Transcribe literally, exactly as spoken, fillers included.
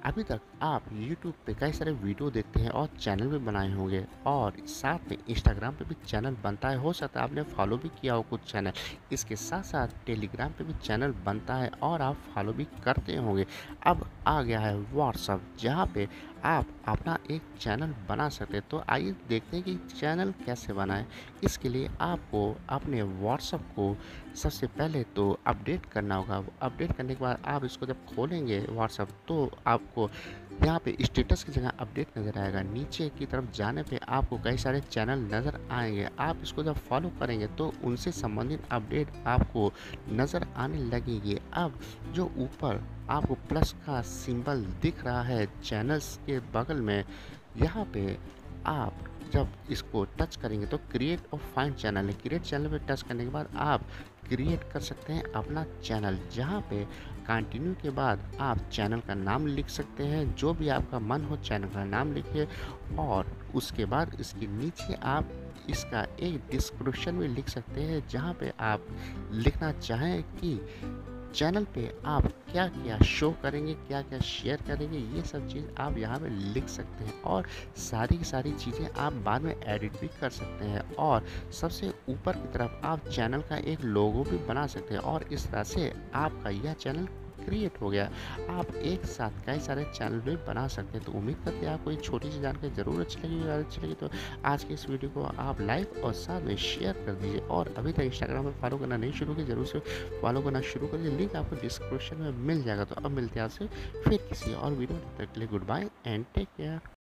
अभी तक आप यूट्यूब पे कई सारे वीडियो देखते हैं और चैनल भी बनाए होंगे और साथ में इंस्टाग्राम पे भी चैनल बनता है। हो सकता है आपने फॉलो भी किया हो कुछ चैनल। इसके साथ साथ टेलीग्राम पे भी चैनल बनता है और आप फॉलो भी करते होंगे। अब आ गया है व्हाट्सअप, जहाँ पे आप अपना एक चैनल बना सकते हैं। तो आइए देखते हैं कि चैनल कैसे बनाएं। इसके लिए आपको अपने व्हाट्सअप को सबसे पहले तो अपडेट करना होगा। अपडेट करने के बाद आप इसको जब खोलेंगे व्हाट्सअप, तो आपको यहाँ पे स्टेटस की जगह अपडेट नज़र आएगा। नीचे की तरफ जाने पे आपको कई सारे चैनल नज़र आएंगे। आप इसको जब फॉलो करेंगे तो उनसे संबंधित अपडेट आपको नज़र आने लगेंगे। अब जो ऊपर आपको प्लस का सिंबल दिख रहा है चैनल्स के बगल में, यहाँ पे आप जब इसको टच करेंगे तो क्रिएट और फाइंड चैनल है। क्रिएट चैनल पे टच करने के बाद आप क्रिएट कर सकते हैं अपना चैनल, जहाँ पे कंटिन्यू के बाद आप चैनल का नाम लिख सकते हैं। जो भी आपका मन हो चैनल का नाम लिखिए और उसके बाद इसके नीचे आप इसका एक डिस्क्रिप्शन भी लिख सकते हैं, जहाँ पे आप लिखना चाहें कि चैनल पे आप क्या-क्या शो करेंगे, क्या-क्या शेयर करेंगे, ये सब चीज़ आप यहाँ पे लिख सकते हैं और सारी की सारी चीज़ें आप बाद में एडिट भी कर सकते हैं। और सबसे ऊपर की तरफ आप चैनल का एक लोगो भी बना सकते हैं और इस तरह से आपका यह चैनल क्रिएट हो गया। आप एक साथ कई सारे चैनल भी बना सकते हैं। तो उम्मीद करते हैं आपको ये छोटी सी जानकारी ज़रूर अच्छी लगी होगी। अगर अच्छी लगी तो आज के इस वीडियो को आप लाइक और साथ में शेयर कर दीजिए। और अभी तक इंस्टाग्राम पे फॉलो करना नहीं शुरू किया, ज़रूर से फॉलो करना शुरू करिए। लिंक आपको डिस्क्रिप्शन में मिल जाएगा। तो अब मिलते हैं आपसे फिर किसी और वीडियो में। तब तक के लिए good bye and take care.